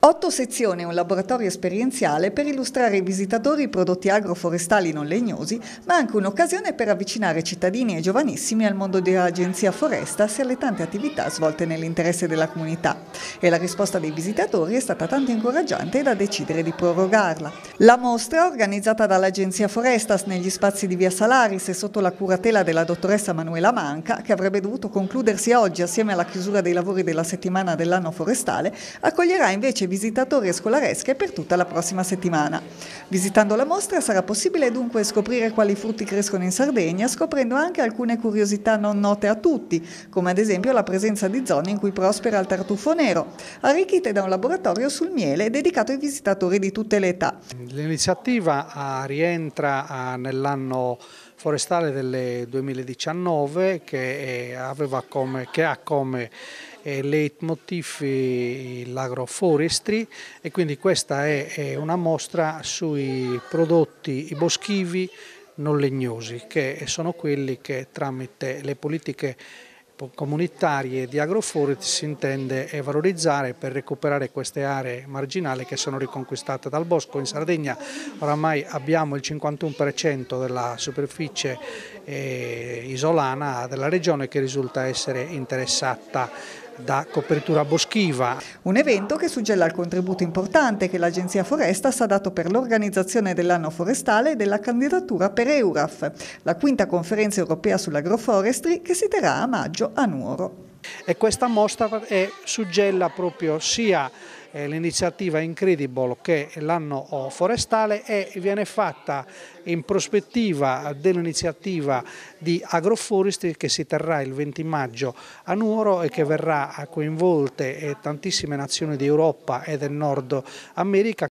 8 sezioni e un laboratorio esperienziale per illustrare ai visitatori i prodotti agroforestali non legnosi, ma anche un'occasione per avvicinare cittadini e giovanissimi al mondo dell'Agenzia Forestas e alle tante attività svolte nell'interesse della comunità. E la risposta dei visitatori è stata tanto incoraggiante da decidere di prorogarla. La mostra, organizzata dall'Agenzia Forestas negli spazi di Via Salaris e sotto la curatela della dottoressa Manuela Manca, che avrebbe dovuto concludersi oggi assieme alla chiusura dei lavori della settimana dell'anno forestale, accoglierà invece visitatori e scolaresche per tutta la prossima settimana. Visitando la mostra sarà possibile dunque scoprire quali frutti crescono in Sardegna, scoprendo anche alcune curiosità non note a tutti, come ad esempio la presenza di zone in cui prospera il tartufo nero, arricchite da un laboratorio sul miele dedicato ai visitatori di tutte le età. L'iniziativa rientra nell'anno forestale del 2019 che ha come leitmotiv l'agroforestry, e quindi questa è una mostra sui prodotti boschivi non legnosi, che sono quelli che tramite le politiche comunitarie di agroforestry si intende valorizzare per recuperare queste aree marginali che sono riconquistate dal bosco. In Sardegna oramai abbiamo il 51% della superficie isolana della regione che risulta essere interessata da copertura boschiva. Un evento che suggella il contributo importante che l'Agenzia Forestas ha dato per l'organizzazione dell'anno forestale e della candidatura per EURAF, la quinta conferenza europea sull'agroforestry che si terrà a maggio a Nuoro. E questa mostra suggella proprio sia l'iniziativa Incredible che l'anno forestale, e viene fatta in prospettiva dell'iniziativa di agroforestry che si terrà il 20 maggio a Nuoro e che verrà a coinvolte tantissime nazioni d'Europa e del Nord America.